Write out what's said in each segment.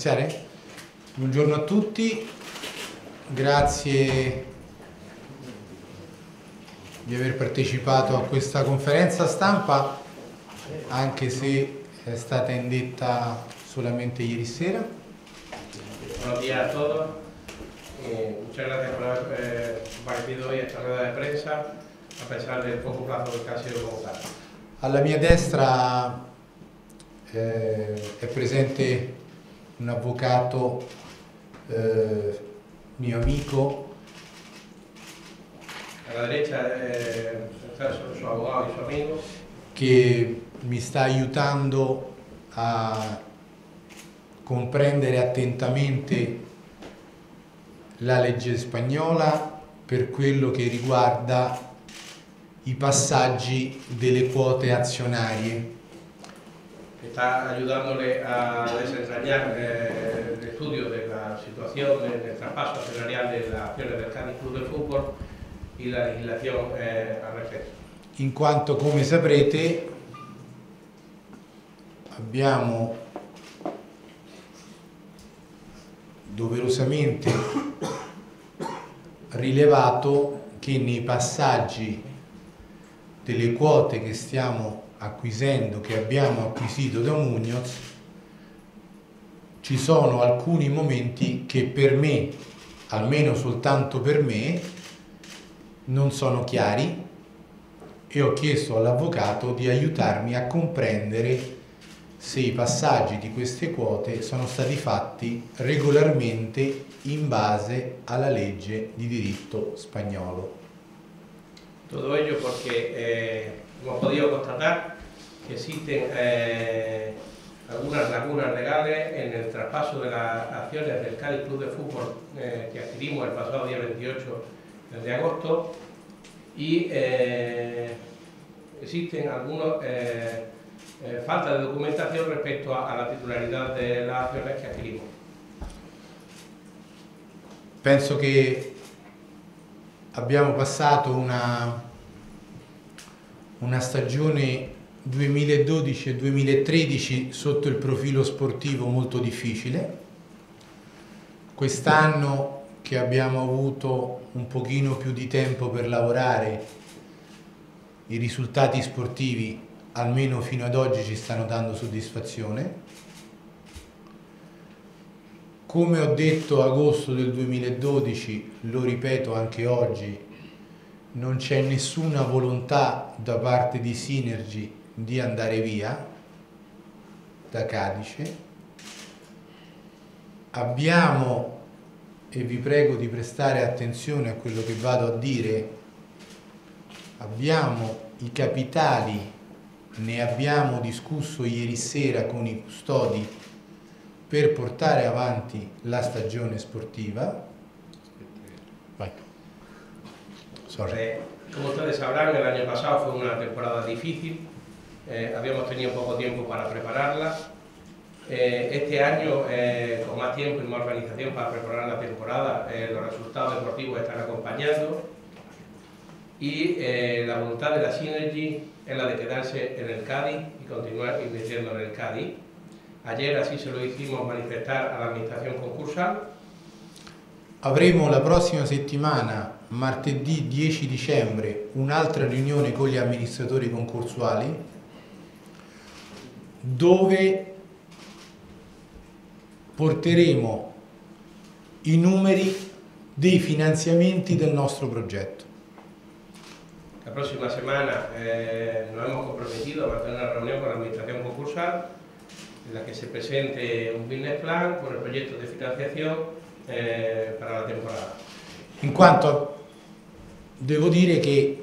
iniziare? Buongiorno a tutti, grazie di aver partecipato a questa conferenza stampa, anche se è stata indetta solamente ieri sera. Buenos días a todos. Muchas gracias por haber comparecido hoy a esta rueda de prensa, a pesar del poco plazo que ha sido convocado. Alla mia destra è presente un avvocato mio amico. A la derecha está su abogado y su amigo, che mi sta aiutando a comprendere attentamente la legge spagnola per quello che riguarda i passaggi delle quote azionarie. está ayudándole a desentrañar el estudio de la situación del traspaso accionarial de las acciones del Cádiz Club de Fútbol y la legislación al respecto. In quanto, come saprete, abbiamo doverosamente rilevato che nei passaggi delle quote che stiamo acquisendo, che abbiamo acquisito da Muñoz, ci sono alcuni momenti che per me, almeno soltanto per me, non sono chiari, e ho chiesto all'avvocato di aiutarmi a comprendere se i passaggi di queste quote sono stati fatti regolarmente in base alla legge di diritto spagnolo. Todo ello porque hemos podido constatar que existen algunas lagunas legales en el traspaso de las acciones del Cádiz Club de Fútbol que adquirimos el pasado día 28 de agosto y existen algunas faltas de documentación respecto a la titularidad de las acciones que adquirimos. Penso che abbiamo passato una stagione 2012 e 2013 sotto il profilo sportivo molto difficile. Quest'anno, che abbiamo avuto un pochino più di tempo per lavorare, i risultati sportivi, almeno fino ad oggi, ci stanno dando soddisfazione. Come ho detto agosto del 2012, lo ripeto anche oggi, non c'è nessuna volontà da parte di Synergy di andare via da Cadice. Abbiamo, e vi prego di prestare attenzione a quello che vado a dire, abbiamo i capitali, ne abbiamo discusso ieri sera con i custodi per portare avanti la stagione sportiva. Vai. Sorry. Como ustedes sabrán, el año pasado fue una temporada difícil, habíamos tenido poco tiempo para prepararla. Este año, con más tiempo y más organización para preparar la temporada, los resultados deportivos están acompañando y la voluntad de la Synergy es la de quedarse en el Cádiz y continuar invirtiendo en el Cádiz. Ayer así se lo hicimos manifestar a la amministrazione concursale. Avremo la prossima settimana, martedì 10 dicembre, un'altra riunione con gli amministratori concorsuali dove porteremo i numeri dei finanziamenti del nostro progetto. La prossima settimana nos hemos comprometido a mantener una reunión con la amministrazione concursale en la que se presente un business plan con el proyecto de financiación para la temporada. In quanto devo dire che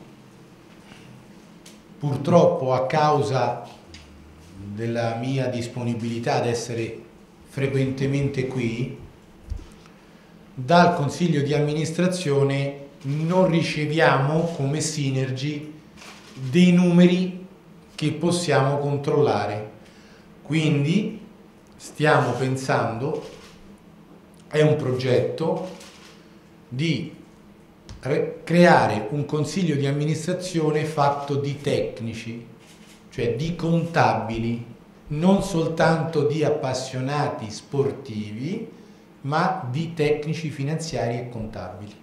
purtroppo, a causa della mia disponibilità ad essere frequentemente qui, dal consiglio di amministrazione non riceviamo come Synergy dei numeri che possiamo controllare. Quindi stiamo pensando, è un progetto di creare un consiglio di amministrazione fatto di tecnici, cioè di contabili, non soltanto di appassionati sportivi, ma di tecnici finanziari e contabili.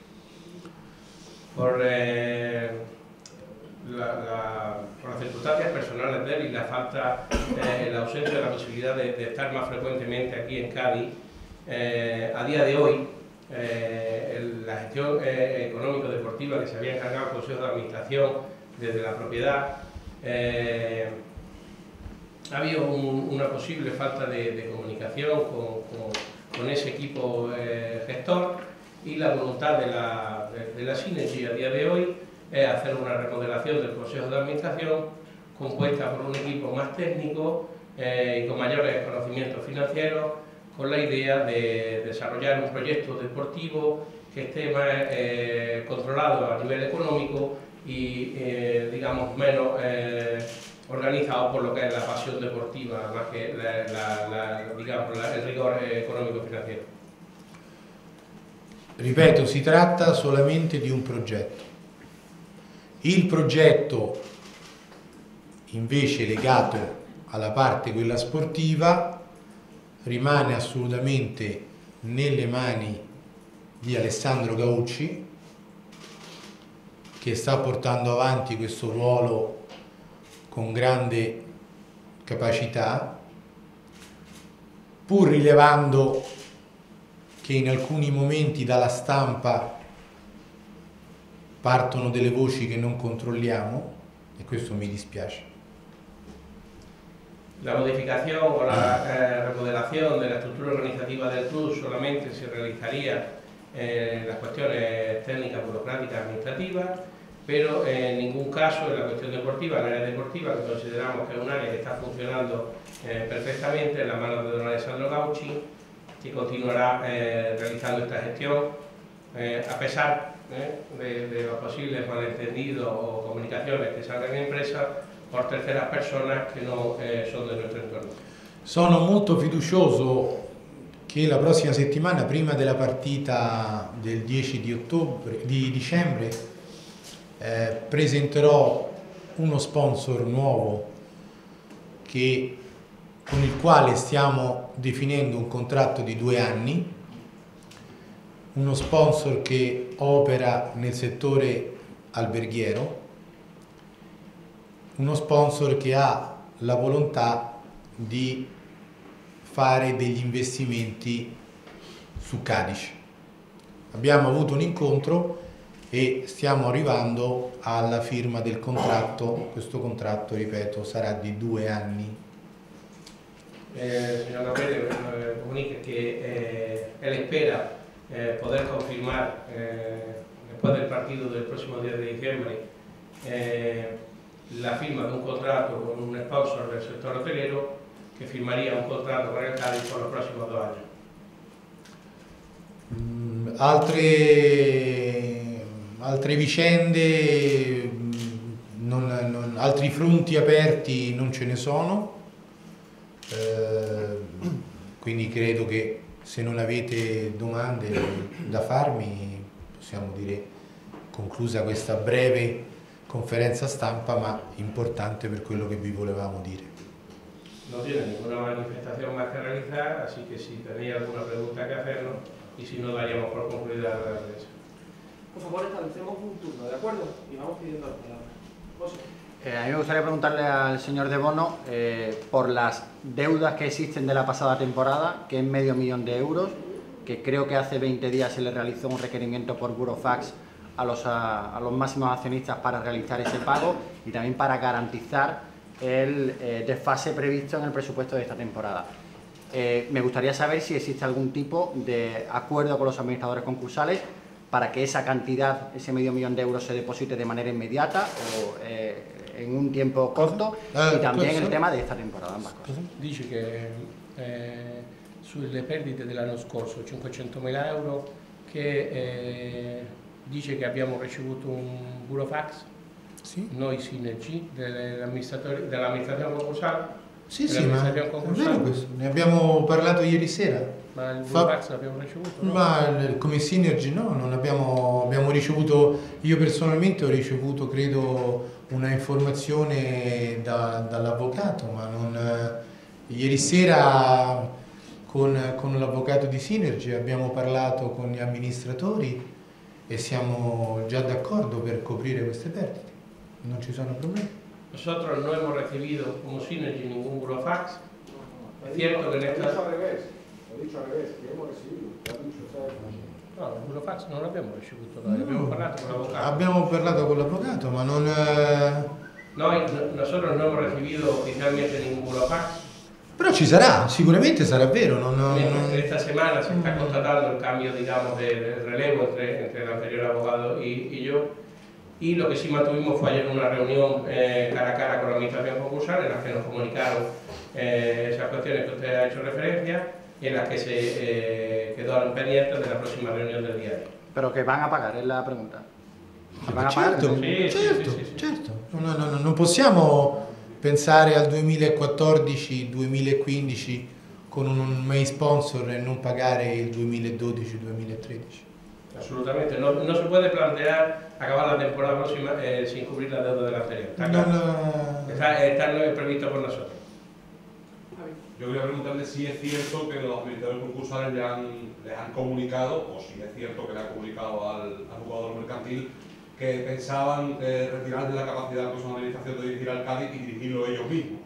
Por las circunstancias personales de él y la falta, la ausencia de la posibilidad de estar más frecuentemente aquí en Cádiz, a día de hoy, la gestión económico-deportiva que se había encargado el Consejo de Administración desde la propiedad, ha habido una posible falta de comunicación con ese equipo gestor, y la voluntad de la Synergy a día de hoy es hacer una remodelación del Consejo de Administración compuesta por un equipo más técnico y con mayores conocimientos financieros, con la idea de desarrollar un proyecto deportivo que esté más controlado a nivel económico y digamos menos organizado por lo que es la pasión deportiva, más que digamos, el rigor economico-financiero. Ripeto, si tratta solamente di un progetto. Il progetto invece legato alla parte quella sportiva rimane assolutamente nelle mani di Alessandro Gaucci, che sta portando avanti questo ruolo con grande capacità, pur rilevando che in alcuni momenti dalla stampa partono delle voci che non controlliamo, e questo mi dispiace. La modificación o la remodelación de la estructura organizativa del club solamente se realizaría en las cuestiones técnicas, burocráticas, administrativas, pero en ningún caso en la cuestión deportiva, el área deportiva, que consideramos que es un área que está funcionando perfectamente en las manos de don Alessandro Gaucci, que continuará realizando esta gestión, a pesar de los posibles malentendidos o comunicaciones que salgan en empresa por terceras personas che non sono del nostro entorno. Sono molto fiducioso che la prossima settimana, prima della partita del 10 di dicembre, presenterò uno sponsor nuovo con il quale stiamo definendo un contratto di 2 anni, uno sponsor che opera nel settore alberghiero, uno sponsor che ha la volontà di fare degli investimenti su Cadice. Abbiamo avuto un incontro e stiamo arrivando alla firma del contratto. Questo contratto, ripeto, sarà di 2 anni. Señor Capelli comunica que él espera poder confirmar después del partido del próximo 10 de diciembre la firma de un contrato con un sponsor del sector hotelero que firmaría un contrato con el Cádiz por los próximos 2 años. Altre vicende, altri fronti aperti non ce ne sono, quindi credo che se non avete domande da farmi possiamo dire conclusa questa breve conferenza stampa, ma importante per quello che vi volevamo dire. No tiene ninguna manifestación más que realizar, así que si tenéis alguna pregunta que hacernos, y si no, daríamos por concluida la prensa. Por favor, establecemos un turno, ¿de acuerdo? Y vamos pidiendo la palabra. José. A mí me gustaría preguntarle al señor De Bono por las deudas que existen de la pasada temporada, que es $500.000 de euros, que creo que hace 20 días se le realizó un requerimiento por Burofax a los máximos accionistas para realizar ese pago y también para garantizar el desfase previsto en el presupuesto de esta temporada. Me gustaría saber si existe algún tipo de acuerdo con los administradores concursales para que esa cantidad, ese $500.000 de euros, se deposite de manera inmediata o en un tiempo corto, y también el tema de esta temporada, ambas cosas. Dice che sulle perdite dell'anno scorso, 500.000 euro, che dice che abbiamo ricevuto un burofax, Sì. noi Synergy, dell'amministrazione concursale, Sì, sì, ma è vero questo. Ne abbiamo parlato ieri sera. Ma il Burofax l'abbiamo ricevuto? No? Ma come Synergy no, non abbiamo ricevuto, io personalmente ho ricevuto credo una informazione dall'avvocato, ma non, ieri sera con l'avvocato di Synergy abbiamo parlato con gli amministratori e siamo già d'accordo per coprire queste perdite, non ci sono problemi. Nosotros no hemos recibido como Synergy ningún Burofax. Es cierto que en esta... Ho dicho al revés, che abbiamo ricevuto, l'ha dicho, sai? No, il Burofax non l'abbiamo ricevuto noi, abbiamo parlato con l'avvocato. Abbiamo parlato con l'avvocato, ma non... Nosotros no hemos recibido oficialmente ningún Burofax. Però ci sarà, sicuramente sarà vero. Esta semana se está constatando el cambio, digamos, de relevo entre el anterior abogado y yo. Y lo que sí mantuvimos fue ayer una reunión cara a cara con la administración concursal en la que nos comunicaron esas cuestiones que usted ha hecho referencia y en las que se quedaron pendientes de la próxima reunión del día de hoy. Pero que van a pagar, es la pregunta. ¿Se van a pagar? Certo. Non possiamo pensare al 2014-2015 con un main sponsor e non pagare il 2012-2013. Absolutamente, no se puede plantear acabar la temporada próxima sin cubrir la deuda de la anterior. Está claro. Está previsto por nosotros. Yo quería preguntarle si es cierto que los administradores concursales les han comunicado, o si es cierto que le han comunicado al jugador mercantil, que pensaban retirarle la capacidad de la próxima administración de dirigir al Cádiz y dirigirlo ellos mismos.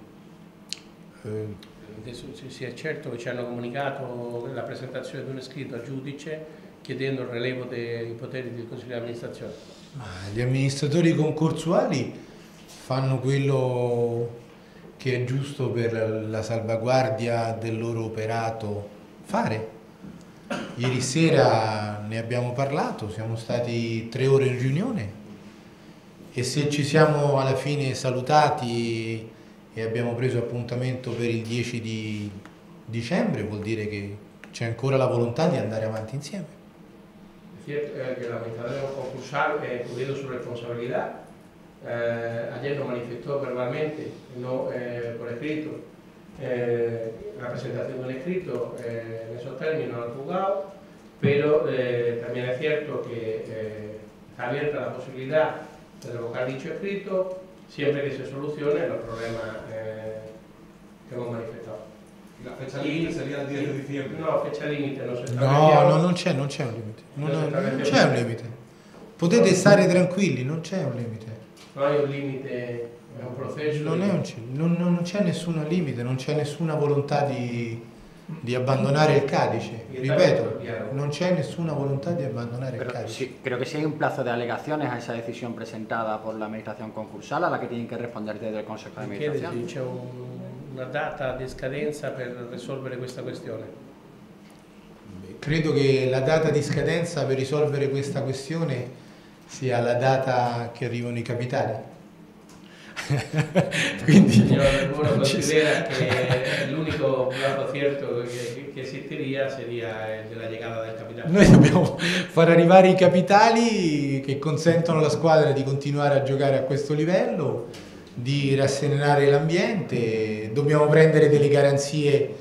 Sì, è certo che ci hanno comunicato la presentazione di un scritto al giudice chiedendo il relevo dei poteri del Consiglio di amministrazione. Ma gli amministratori concorsuali fanno quello che è giusto per la salvaguardia del loro operato fare. Ieri sera ne abbiamo parlato, siamo stati 3 ore in riunione e se ci siamo alla fine salutati e abbiamo preso appuntamento per il 10 di dicembre, vuol dire che c'è ancora la volontà di andare avanti insieme. Es cierto que la administración concursal, cubriendo su responsabilidad, ayer nos manifestó verbalmente, no por escrito, la presentación de un escrito en esos términos al juzgado, pero también es cierto que está abierta la posibilidad de revocar dicho escrito siempre que se solucionen los problemas que hemos manifestado. ¿Y la fecha límite sería el 10 de diciembre? No, fecha límite no se establece. No, non c'è un limite. Non c'è un limite. Potete stare tranquilli, non c'è un limite. No hay un limite, è un processo. Non c'è nessun limite, non c'è nessuna volontà di abbandonare il Cadice. Ripeto, non c'è nessuna volontà di abbandonare il Cadice. Sí, creo que sí hay un plazo de alegaciones a esa decisión presentada por la administración concursal a la que tienen que responder desde el Consejo de Administración. C'è una data di scadenza per risolvere questa questione. Credo che la data di scadenza per risolvere questa questione sia la data che arrivano i capitali. Quindi il signor Albuno considera che l'unico plazo cierto che esistiría sería el de la llegada del capitale. Noi dobbiamo far arrivare i capitali che consentono alla squadra di continuare a giocare a questo livello, di rasserenare l'ambiente, dobbiamo prendere delle garanzie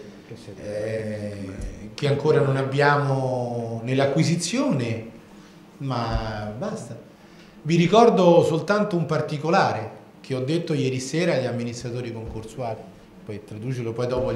che ancora non abbiamo nell'acquisizione, ma basta. Vi ricordo soltanto un particolare che ho detto ieri sera agli amministratori concorsuali, poi traducilo poi dopo.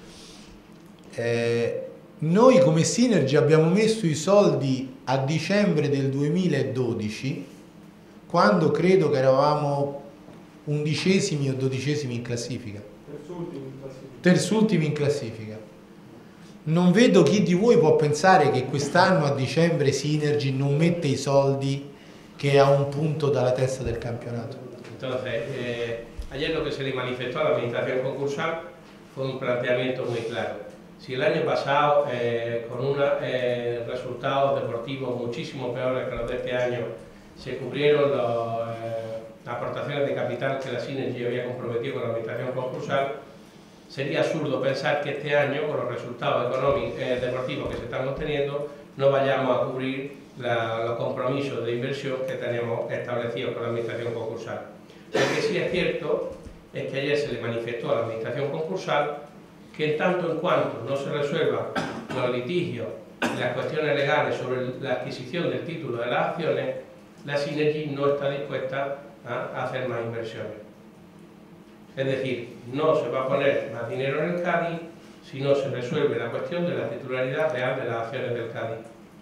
Noi come Synergy abbiamo messo i soldi a dicembre del 2012, quando credo che eravamo 11esimi o 12esimi in classifica. Terzultimi in classifica. Non vedo chi di voi può pensare che quest'anno a dicembre Synergy non mette i soldi che è a un punto dalla testa del campionato. Entonces, ayer lo que se le manifestó a la administración concursal fue un planteamiento muy claro. Si el año pasado, con unos resultados deportivos muchísimo peores que los de este año, se cubrieron las aportaciones de capital que la Synergy había comprometido con la administración concursal, sería absurdo pensar que este año, con los resultados económicos deportivos que se están obteniendo, no vayamos a cubrir los compromisos de inversión que tenemos establecidos con la administración concursal. Lo que sí es cierto es que ayer se le manifestó a la administración concursal que en tanto en cuanto no se resuelvan los litigios y las cuestiones legales sobre la adquisición del título de las acciones, la Synergy no está dispuesta a hacer más inversiones. Es decir, no se va a poner más dinero en el Cádiz si no se resuelve la cuestión de la titularidad real de las acciones del Cádiz.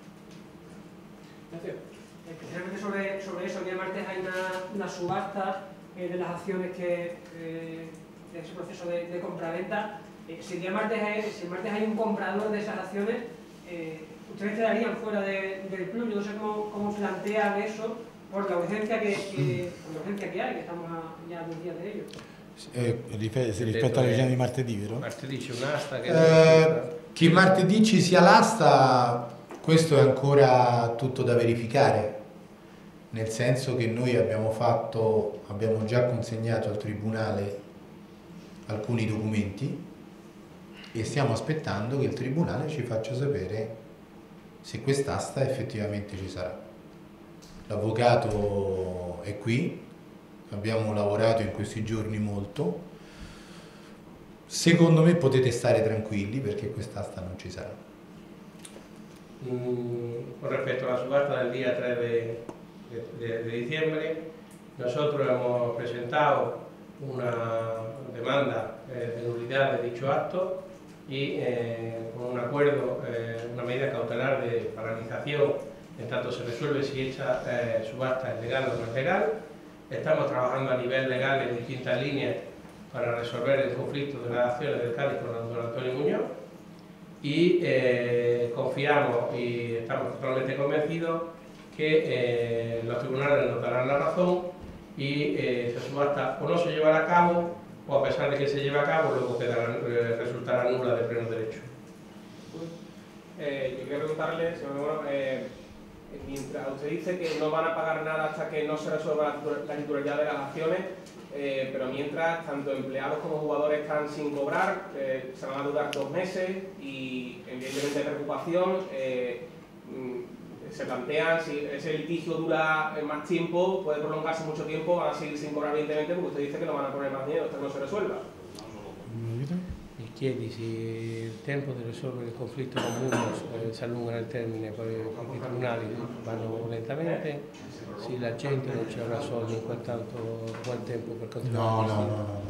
Especialmente sobre eso, el día martes hay una subasta de las acciones de ese proceso de compraventa. Si el martes hay un comprador de esas acciones, ustedes quedarían fuera del club. Yo no sé cómo plantean eso por la urgencia que hay, que estamos ya a 2 días de ello. Rispetto alle riunioni di martedì, vero? Martedì c'è un'asta Che martedì ci sia l'asta, questo è ancora tutto da verificare, nel senso che noi abbiamo già consegnato al Tribunale alcuni documenti e stiamo aspettando che il Tribunale ci faccia sapere se quest'asta effettivamente ci sarà. L'avvocato è qui, abbiamo lavorato in questi giorni molto, secondo me potete stare tranquilli perché quest'asta non ci sarà. Con respecto a la subasta del día 3 de diciembre, nosotros hemos presentado una demanda de nulidad de dicho acto y con un acuerdo, una medida cautelar de paralización en tanto se resuelve si esta subasta es legal o no es legal. Estamos trabajando a nivel legal en distintas líneas para resolver el conflicto de las acciones del Cádiz con don Antonio Muñoz y confiamos y estamos totalmente convencidos que los tribunales nos darán la razón y esa subasta o no se llevará a cabo o a pesar de que se lleve a cabo luego resultará nula de pleno derecho. Yo quería preguntarle, señor Bono, mientras usted dice que no van a pagar nada hasta que no se resuelva la titularidad de las acciones, pero mientras tanto empleados como jugadores están sin cobrar, se van a durar 2 meses y evidentemente hay preocupación, se plantean si ese litigio dura más tiempo, puede prolongarse mucho tiempo, van a seguir sin cobrar evidentemente porque usted dice que no van a poner más dinero hasta que no se resuelva. Mi chiedi se il tempo di risolvere il conflitto con Muñoz si allunga nel termine, poi i tribunali vanno lentamente, se la gente non ci avrà soldi in quel tempo per continuare. No.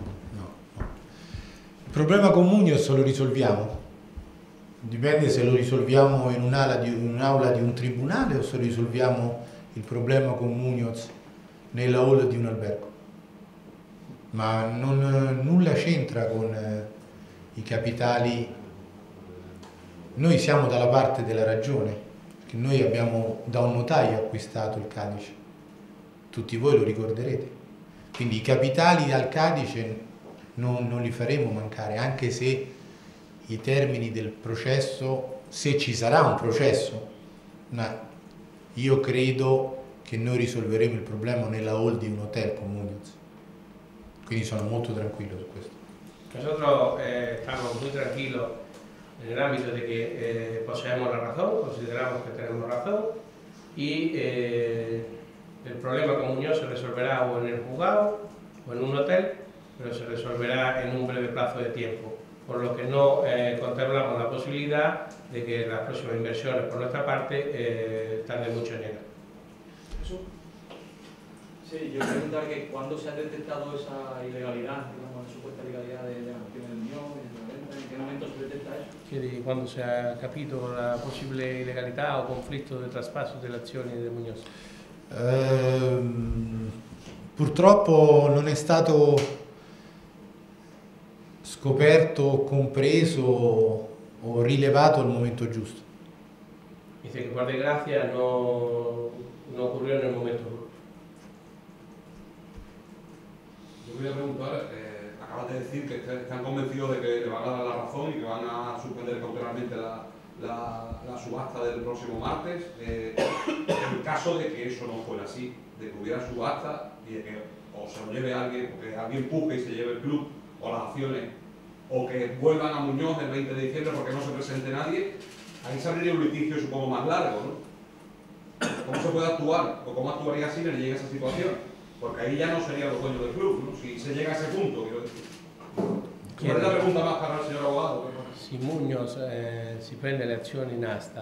Il problema con Muñoz lo risolviamo, dipende se lo risolviamo in un'aula di un tribunale o se risolviamo il problema con Muñoz nella hall di un albergo, ma nulla c'entra con i capitali. Noi siamo dalla parte della ragione, perché noi abbiamo da un notaio acquistato il Cadice, tutti voi lo ricorderete, quindi i capitali al Cadice non li faremo mancare, anche se i termini del processo, se ci sarà un processo, ma io credo che noi risolveremo il problema nella hall di un hotel con Muñoz, quindi sono molto tranquillo su questo. Nosotros estamos muy tranquilos en el ámbito de que poseemos la razón, consideramos que tenemos razón y el problema con Muñoz se resolverá o en el juzgado o en un hotel, pero se resolverá en un breve plazo de tiempo, por lo que no contemplamos la posibilidad de que las próximas inversiones por nuestra parte tarden mucho en llegar. Sí, yo preguntar que cuándo se ha detectado esa ilegalidad, digamos, la supuesta ilegalidad de la acción del Unión, ¿en qué momento se detecta eso? Chiedi quando si è capito la possibile illegalità o conflitto del traspasso delle azioni di Muñoz. Purtroppo non è stato scoperto, compreso o rilevato al momento giusto. Dice que por desgracia no ocurrió en el momento justo. Yo quería preguntar, acabas de decir que están convencidos de que le van a dar la razón y que van a suspender cautelarmente la subasta del próximo martes. En el caso de que eso no fuera así, de que hubiera subasta y de que o se lo lleve alguien, o que alguien puje y se lleve el club o las acciones, o que vuelvan a Muñoz el 20 de diciembre porque no se presente nadie, ahí se abriría un litigio supongo más largo, ¿no? ¿Cómo se puede actuar o cómo actuaría si le llega esa situación? Porque ahí ya no serían los dueños del club, ¿no? Si se llega a ese punto, quiero decir. ¿Cuál es la pregunta más para el señor abogado? Se Muñoz si prende le azioni in asta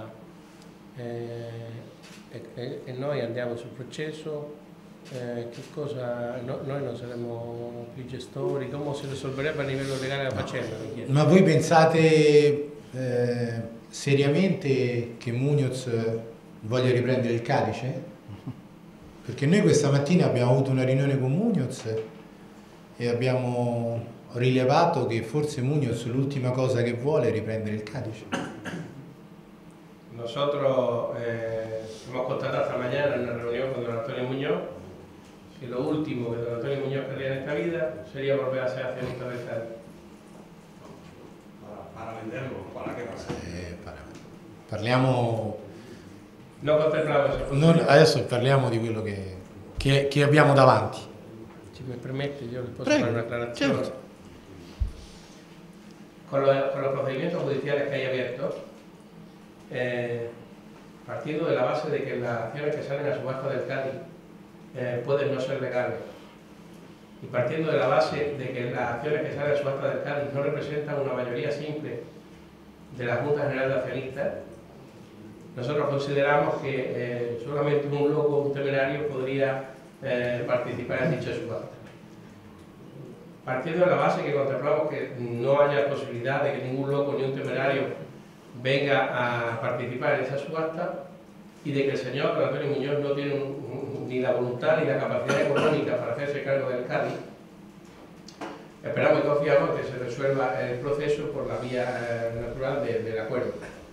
e noi andiamo sul processo, che cosa, noi non saremo più gestori, come si risolverebbe a livello legale la faccenda? Ma voi pensate seriamente che Muñoz voglia riprendere il Cadice? Perché noi questa mattina abbiamo avuto una riunione con Muñoz e abbiamo rilevato che forse Muñoz l'ultima cosa che vuole è riprendere il Cadice. Nosotros hemos constatado esta mañana en una reunión con don Antonio Muñoz que lo último que don Antonio Muñoz quería en esta vida sería volver a ser accionista del Cádiz. Para venderlo, ¿para qué pasa? Parliamo... No contemplamos esa Non, posibilidad. adesso parliamo di quello che abbiamo davanti. Si me permite, yo les puedo Prego, hacer una aclaración. certo. Con los procedimientos judiciales que hay abiertos, partiendo de la base de que las acciones que salen a subasta del Cádiz pueden no ser legales, y partiendo de la base de que las acciones que salen a subasta del Cádiz no representan una mayoría simple de la Junta General de Accionistas, nosotros consideramos que solamente un loco, un temerario, podría participar en dicha subasta. Partiendo de la base que contemplamos que no haya posibilidad de que ningún loco ni un temerario venga a participar en esa subasta y de que el señor don Antonio Muñoz no tiene ni la voluntad ni la capacidad económica para hacerse cargo del Cádiz, esperamos y confiamos que se resuelva el proceso por la vía natural del acuerdo.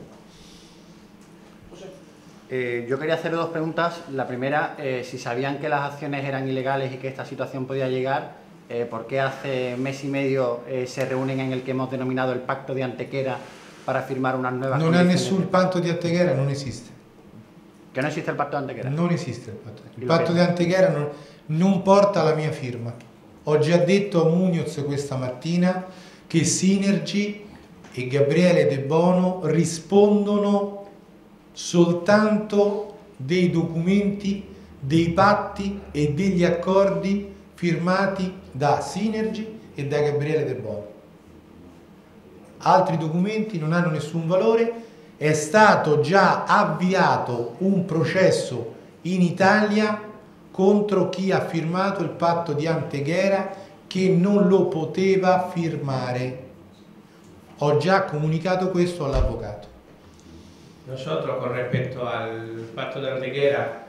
Yo quería hacer dos preguntas. La primera, si sabían que las acciones eran ilegales y que esta situación podía llegar, ¿por qué hace mes y medio se reúnen en el que hemos denominado el Pacto de Antequera para firmar unas nuevas Non è condiciones? nessun patto di Antequera, non esiste. Que no existe el Pacto de Antequera. Non esiste il patto. Il Il patto che? di Antequera non porta la mia firma. Ho già detto a Muñoz questa mattina che Synergy e Gabriele De Bono rispondono soltanto dei documenti, dei patti e degli accordi firmati da Synergy e da Gabriele De Bono. Altri documenti non hanno nessun valore. È stato già avviato un processo in Italia contro chi ha firmato il patto di Antequera che non lo poteva firmare. Ho già comunicato questo all'avvocato. Nosotros, con respecto al pacto de Antequera,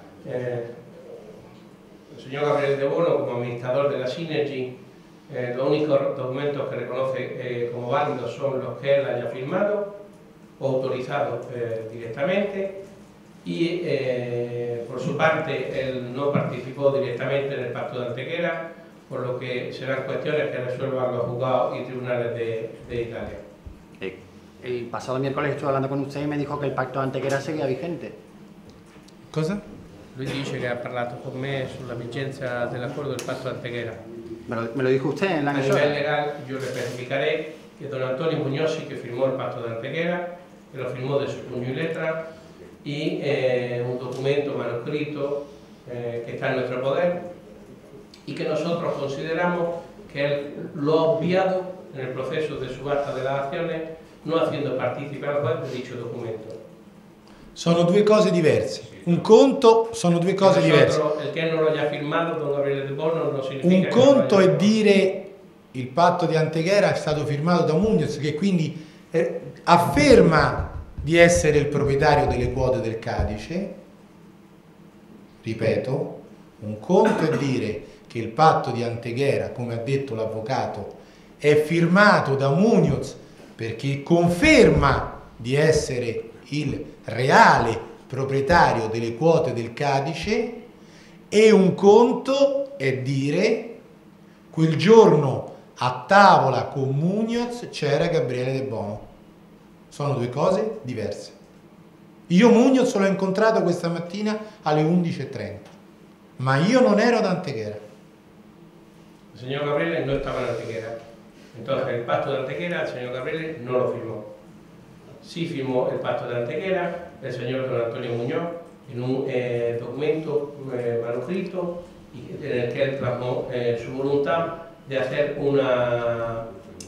el señor Gabriel De Bono, como administrador de la Synergy, los únicos documentos que reconoce como válidos son los que él haya firmado o autorizado directamente, y por su parte él no participó directamente en el pacto de Antequera, por lo que serán cuestiones que resuelvan los juzgados y tribunales de Italia. El pasado miércoles estuve hablando con usted y me dijo que el Pacto de Antequera seguía vigente. Cosa? Lui dice che ha parlato con me sulla vigenza dell'accordo del patto de Antequera. Me lo dijo usted en la A nivel emisora. legal, yo le especificaré que don Antonio Muñoz sí que firmó el pacto de Antequera, que lo firmó de su puño y letra, y un documento manuscrito que está en nuestro poder, y que nosotros consideramos que él lo ha obviado en el proceso de subasta de las acciones, no haciendo partícipe al juez de dicho documento. Sono due cose diverse. Un conto sono due cose diverse. El que él no lo haya firmado, don Gabriele De Bono, no significa Un que conto no lo è haya dire il patto di Antequera è stato firmato da Muñoz, che quindi afferma di essere il proprietario delle quote del Cadice. Ripeto, un conto è dire che il patto di Antequera, come ha detto l'avvocato, è firmato da Muñoz perché conferma di essere il reale proprietario delle quote del Cadice, e un conto è dire quel giorno a tavola con Muñoz c'era Gabriele De Bono. Sono due cose diverse. Io Muñoz l'ho incontrato questa mattina alle 11:30, ma io non ero ad Antequera. El señor Gabriele no estaba en Antequera. Entonces, el pacto de Antequera, el señor Gabriele no lo firmó. Sí firmó el pacto de Antequera el señor don Antonio Muñoz en un documento manuscrito y en el que él plasmó su voluntad de hacer una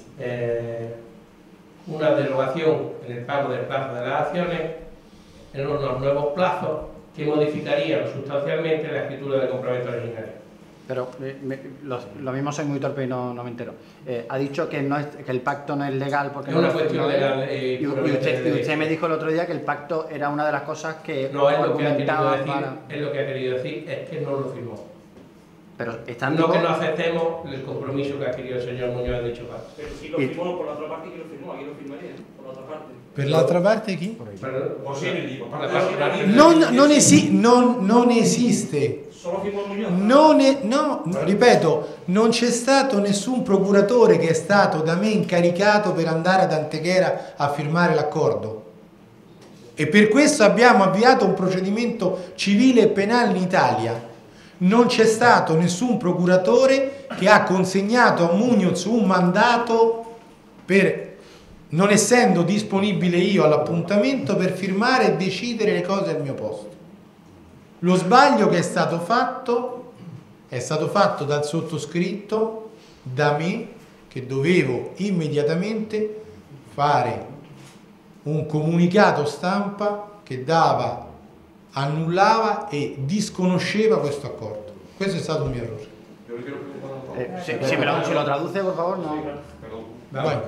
derogación en el pago del plazo de las acciones en unos nuevos plazos que modificarían sustancialmente la escritura del compraventa originario. Pero lo mismo soy muy torpe y no me entero. Ha dicho que el pacto no es legal porque Es no una lo cuestión firmó él. legal. Y usted me dijo el otro día que el pacto era una de las cosas que No, es lo que ha querido argumentaba decir, para... es lo que ha querido decir, es que no lo firmó. Pero están No que no aceptemos el compromiso que ha adquirido el señor Muñoz en dicho pacto. Pero si lo firmó por la otra parte, ¿quién lo firmó? Aquí lo firmaría, por la otra parte. Per l'altra parte chi? Por Synergy, por parte La de parte- Non esiste. Solo firmó Muñoz. No, ripeto, non c'è stato nessun procuratore che è stato da me incaricato per andare ad Antequera a firmare l'accordo. E per questo abbiamo avviato un procedimento civile e penale in Italia. Non c'è stato nessun procuratore che ha consegnato a Muñoz un mandato per, non essendo disponibile io all'appuntamento, per firmare e decidere le cose al mio posto. Lo sbaglio che è stato fatto dal sottoscritto, da me, che dovevo immediatamente fare un comunicato stampa che annullava e disconosceva questo accordo. Questo è stato un mio errore. Yo le quiero preguntar una cosa. Si lo traduce, por favor, no. Perdón. Vamos.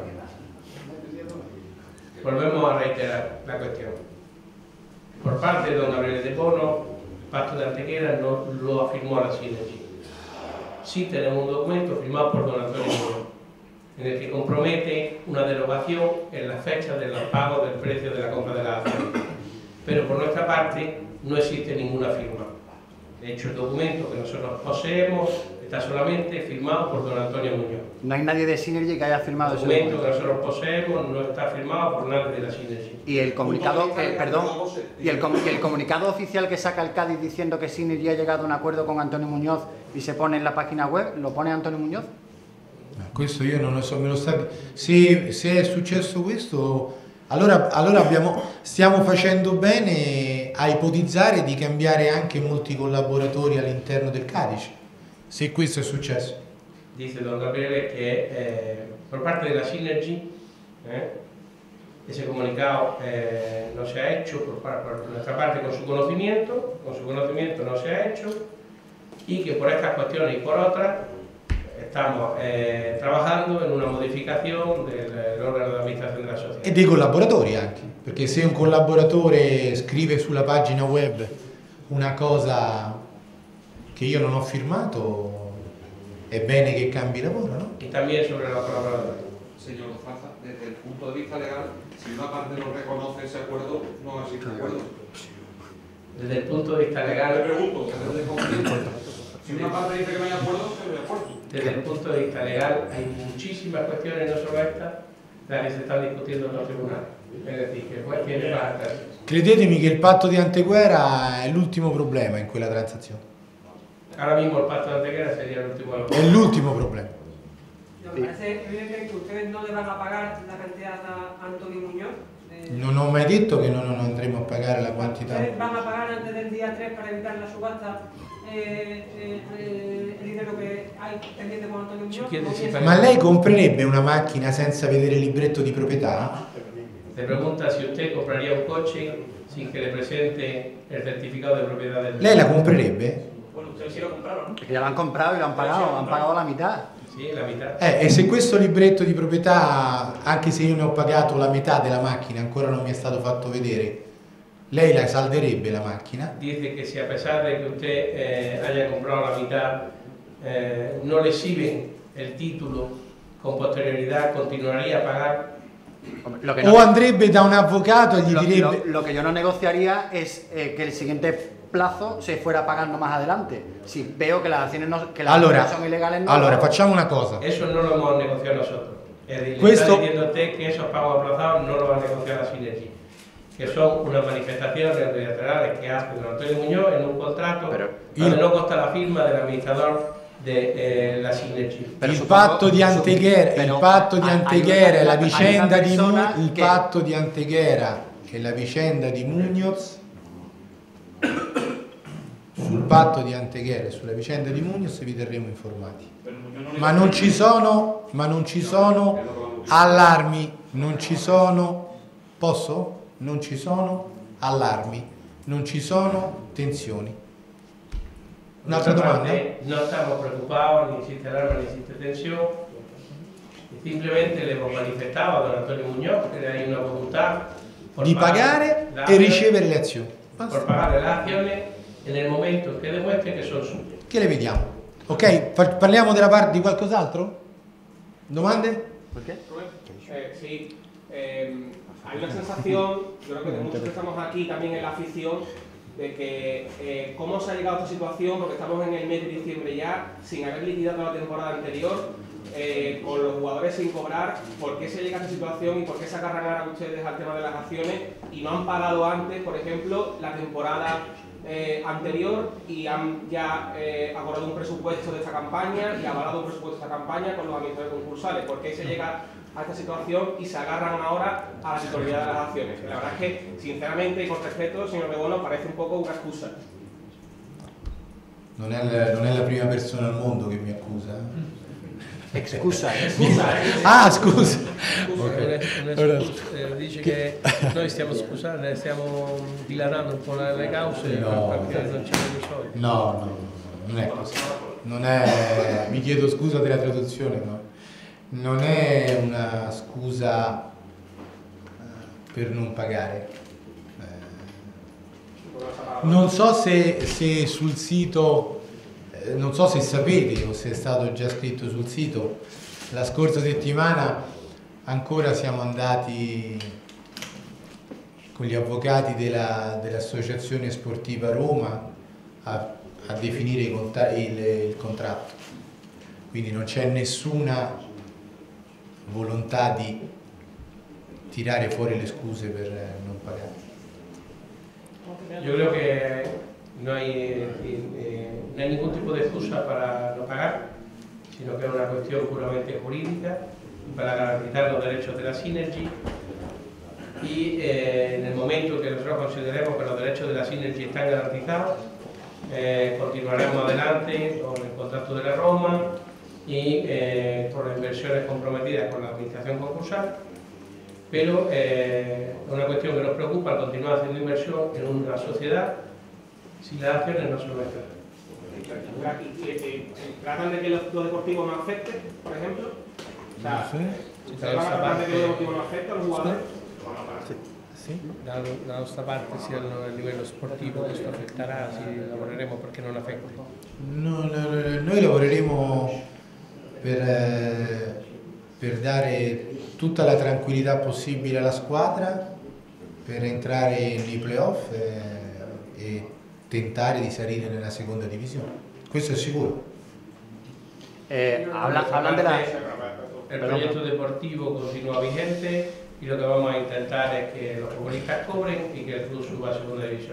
Volvemos a reiterar la cuestión. Por parte de don Gabriel de Bono, el pacto de Antequera no lo afirmó la Synergy. Sí tenemos un documento firmado por don Antonio Muñoz, en el que compromete una derogación en la fecha de los pagos del precio de la compra de las acciones. Pero por nuestra parte no existe ninguna firma. De hecho, el documento que nosotros poseemos está solamente firmado por don Antonio Muñoz. No hay nadie de Synergy que haya firmado El ese documento que documento. nosotros poseemos no está firmado por nadie de la Synergy. Y el comunicado, y el comunicado oficial que saca el Cádiz diciendo que Synergy ha llegado a un acuerdo con Antonio Muñoz y se pone en la página web, ¿lo pone Antonio Muñoz? Questo io non lo so, me lo sta... Se è successo questo, allora stiamo facendo bene a ipotizzare di cambiare anche molti collaboratori all'interno del Cadice, se questo è successo. Dice don Gabriele que por parte de la Synergy ese comunicado no se ha hecho por nuestra parte con su conocimiento no se ha hecho, y que por estas cuestiones y por otras estamos trabajando en una modificazione dell'organo di amministrazione della società. E dei collaboratori anche, perché se un collaboratore scrive sulla pagina web una cosa che io non ho firmato, è bene che cambi lavoro, ¿no? Y también sobre los colaboradores. Señor Farza, desde el punto de vista legal, si una parte no reconoce ese acuerdo, no existe acuerdo. Desde el punto de vista Le legal, pregunto, desde el conflicto, si una parte dice que no hay acuerdo, estoy de acuerdo. desde el punto de vista legal hay muchísimas cuestiones, no solo estas, las que se están discutiendo en los tribunales. Es decir, que el juez tiene para hacer. Credetemi che il patto di Antequera è l'ultimo problema in quella transazione. Ahora mismo el pacto de Antequera sería el último de los... È l'ultimo problema. Me parece evidente que ustedes no le van a pagar la cantidad a Antonio Muñoz. Non ho mai detto che non andremo a pagare la quantità. ¿Ustedes van a pagar antes del día 3 para evitar la subasta el dinero que hay pendiente con Antonio Muñoz? ¿Quién decide? ¿No? Ma lei comprerebbe una macchina senza vedere il libretto di proprietà? Le pregunta si usted compraría un coche sin que le presente el certificado de propiedad del... Lei la comprerebbe? Bueno, ustedes sí lo compraron, ¿no? Que ya lo han comprado y lo han pagado la mitad. Sí, la mitad. E se questo libretto di proprietà, anche se io ne ho pagato la metà della macchina, ancora non mi è stato fatto vedere, lei la salderebbe la macchina? Dice que si a pesar de que usted haya comprado la mitad, no le exhiben el título con posterioridad, continuaría a pagar. Lo que O andrebbe da un avvocato e gli direbbe... lo que yo no negociaría es que el siguiente plazo se fuera pagando más adelante. Si veo que las acciones, acciones son ilegales, no. Allora, facciamo una cosa. Eso no lo hemos negociado nosotros. Es decir, le Questo- está diciendo usted que esos pagos aplazados no lo va a negociar la Synergy, que son unas manifestaciones unilaterales que hace don Antonio Muñoz en un contrato donde no consta la firma del administrador de la Synergy. Pero Il supongo- patto di Antequera, pero il patto di hay una- Antequera e la hay una vicenda di persona il che- patto di Antequera e la vicenda di Muñoz sul patto di Antequera e sulla vicenda di Muñoz vi terremo informati. Ma non ci sono allarmi, non ci sono, posso? Non ci sono allarmi, non ci sono tensioni. Un'altra domanda? No estamos preocupados, ni existe alarma, ni existe tensión. Simplemente le hemos manifestado a don Antonio Muñoz que hay una voluntad di pagare e ricevere le azioni. Por pagar las acciones en el momento que demuestre que son suyas. Che le vediamo? Ok? Parliamo della parte di qualcos'altro? Domande? Perché? Sí, hay una sensación, yo creo que de muchos que estamos aquí también en la afición, de que cómo se ha llegado a esta situación, porque estamos en el mes de diciembre ya, sin haber liquidado la temporada anterior, con los jugadores sin cobrar, por qué se llega a esta situación y por qué se agarran ahora ustedes al tema de las acciones y no han pagado antes, por ejemplo, la temporada anterior y han ya acordado un presupuesto de esta campaña y avalado un presupuesto de esta campaña con los administradores concursales. ¿Por qué se llega a esta situación y se agarran ahora a la titularidad de las acciones? La verdad es que, sinceramente y con respeto, señor De Bono, parece un poco una excusa. Non è la prima persona al mondo che mi accusa. Excusa. Ah, scusa. Dice che noi stiamo scusando, stiamo dilatando un po' le cause perché non c'è più soldi. No, non è così. Non è, mi chiedo scusa della traduzione, no? Non è una scusa per non pagare. Non so se sul sito, non so se sapete o se è stato già scritto sul sito, la scorsa settimana ancora siamo andati con gli avvocati dell'Associazione Sportiva Roma a definire il contratto, quindi non c'è nessuna volontà di tirare fuori le scuse per non pagare. Yo creo que no hay ningún tipo de excusa para no pagar, sino que es una cuestión puramente jurídica para garantizar los derechos de la Synergy y en el momento que nosotros consideremos que los derechos de la Synergy están garantizados, continuaremos adelante con el contrato de la Roma y con las inversiones comprometidas con la administración concursal, pero es una cuestión que nos preocupa al continuar haciendo inversión en una sociedad si las acciones no son nuestras. ¿Tratan de que los deportivos no afecten, por ejemplo? O sea, No ¿se van a tratar de que los deportivos no afecten a los jugadores? Da nostra parte sia a livello sportivo questo affetterà, lavoreremo perché non affetti. Noi lavoreremo per dare tutta la tranquillità possibile alla squadra per entrare nei playoff e tentare di salire nella seconda divisione. Questo è sicuro. Hablan de la... El proyecto deportivo continúa vigente y lo que vamos a intentar es que los futbolistas cobren y que el club suba a segunda división.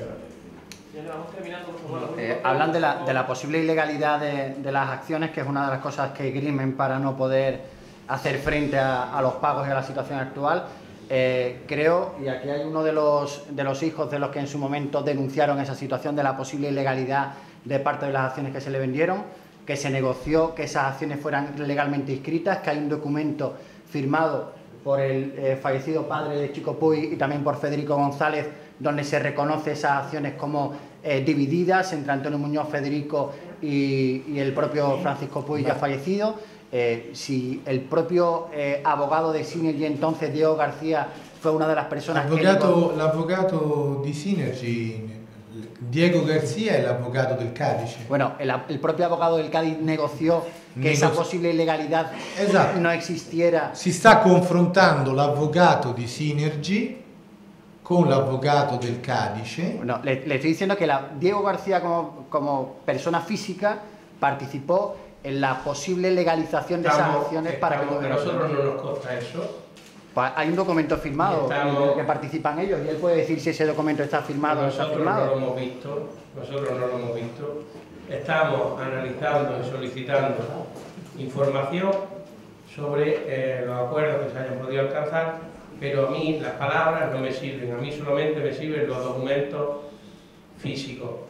Hablan de la posible ilegalidad de las acciones, que es una de las cosas que grimen para no poder hacer frente a los pagos y a la situación actual. Creo, y aquí hay uno de los hijos de los que en su momento denunciaron esa situación de la posible ilegalidad de parte de las acciones que se le vendieron, que se negoció que esas acciones fueran legalmente inscritas, que hay un documento firmado por el fallecido padre de Chico Puig y también por Federico González, donde se reconoce esas acciones como divididas entre Antonio Muñoz, Federico y el propio Francisco Puig ya fallecido. Si el propio abogado de Synergy entonces, Diego García, fue una de las personas l'avvocato di Synergy, Diego García, è l'avvocato del Cadice. Bueno, el propio abogado del Cádiz negoció que esa posible ilegalidad no existiera. Si sta confrontando l'avvocato di Synergy con l'avvocato del Cadice. Bueno, le estoy diciendo que Diego García como persona física participó en la posible legalización de esas acciones para que a nosotros no nos consta eso. Pues hay un documento firmado en el que participan ellos y él puede decir si ese documento está firmado o no está firmado. Nosotros no lo hemos visto. Estamos analizando y solicitando información sobre los acuerdos que se hayan podido alcanzar, pero a mí las palabras no me sirven, a mí solamente me sirven los documentos físicos.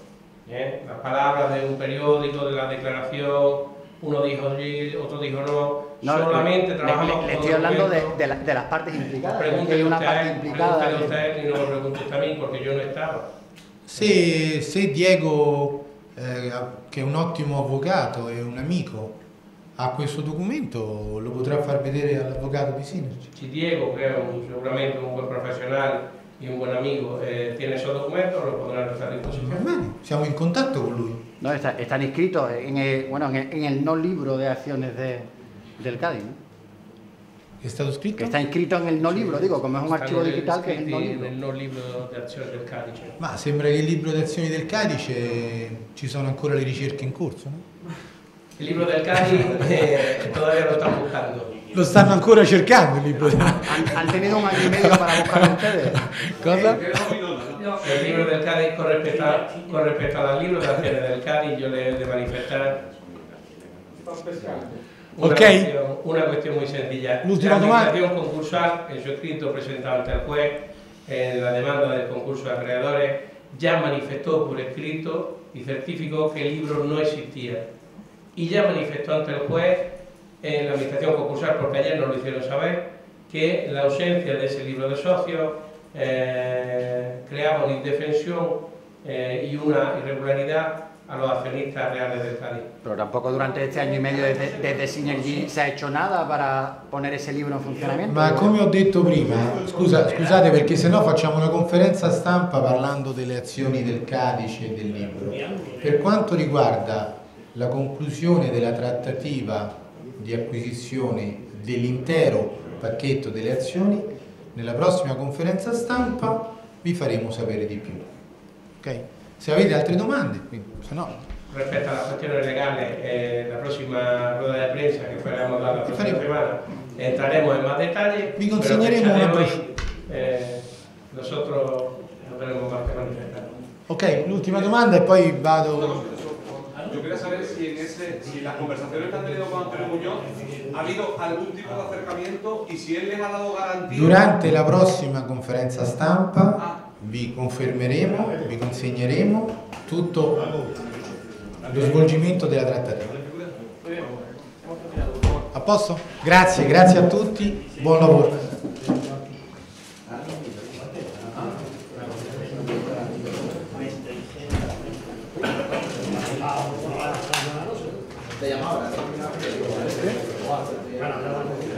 Las palabras de un periódico, de la declaración, uno dijo sí, otro dijo no, solamente trabajamos le estoy hablando de las partes implicadas. Pregúntele Hay una usted, parte implicada. usted y no me pregunte usted a mí porque yo no estaba. Se Diego, che è un ottimo avvocato e un amico, ha questo documento, lo potrà far vedere all'avvocato di Synergy. Si Diego, que es seguramente un buen profesional y un buen amigo, tiene esos documentos, lo podrán estar a disposición. Bene, siamo in contatto con lui. No, están inscritos en el no libro de acciones del Cádiz, ¿no? È stato scritto? Que está inscrito en el no libro, digo, como es un archivo digital que es el no Nel libro. non libro di azione del Cadice. Ma sembra che il libro di azioni del Cadice ci sono ancora le ricerche in corso, no? Il libro del Cádiz todavía lo están buscando. Lo stanno ancora cercando il libro del ¿Han tenido un año y medio para buscarlo ustedes? Cosa? El libro del Cádiz, con respecto al libro de acciones del Cádiz, yo le he de manifestar una cuestión muy sencilla. L'ultima la domanda. administración concursal, en su escrito presentado ante el juez, en la demanda del concurso de acreedores, ya manifestó por escrito y certificó que el libro no existía. Y ya manifestó ante el juez, en la administración concursal, porque ayer nos lo hicieron saber, que la ausencia de ese libro de socios creaba una indefensión y una irregularidad a los accionistas reales del Cádiz. Pero tampoco durante este año y medio desde Synergy se ha hecho nada para poner ese libro in funzionamento. Ma come ho detto prima, scusate perché sennò facciamo una conferenza stampa parlando delle azioni del Cadice e del libro. Per quanto riguarda la conclusione della trattativa di acquisizione dell'intero pacchetto delle azioni, nella prossima conferenza stampa vi faremo sapere di più. Ok? Se avete altre domande, se no... Respecto a las cuestiones legales, la próxima rueda de prensa que esperamos dar la próxima semana, entraremos en más detalle. Vi consegneremo una brochure. Nosotros no tenemos más que manifestar. Ok, l'ultima domanda e poi vado... Yo quería saber si las conversaciones que han tenido con Antonio Muñoz ha habido algún tipo de acercamiento y si él les ha dado garantía. Durante la prossima conferenza stampa vi confermeremo, vi consegneremo tutto lo svolgimento della trattativa. A posto? Grazie, grazie a tutti, buon lavoro. Te llamaba ahora.